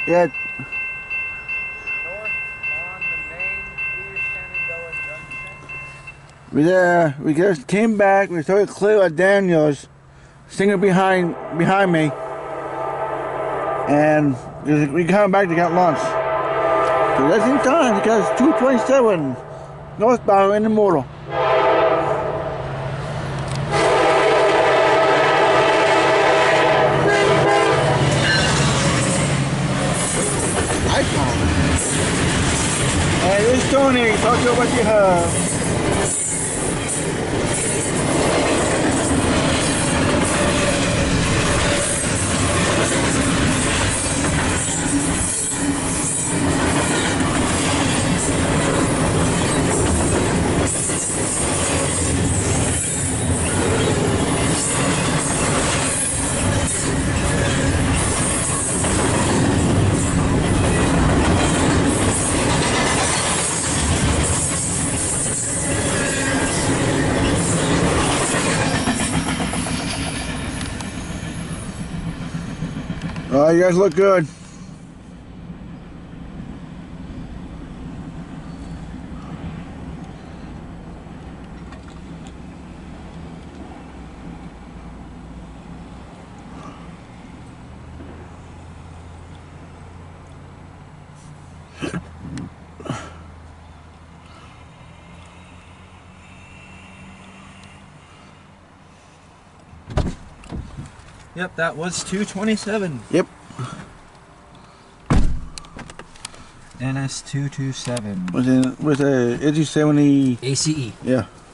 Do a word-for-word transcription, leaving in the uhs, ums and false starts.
Yeah. North on the main East Shenandoah Junction. We there. We just came back. We started clear at Daniels. Stinger behind behind me. And we come back to get lunch. So that's in time because two twenty-seven northbound in the mortal. Hey, this is Tony. Talk to you about your hub. Oh, you guys look good. Yep, that was two twenty-seven. Yep. N S two twenty-seven. Was it was a eighty seventy A C E. Yeah.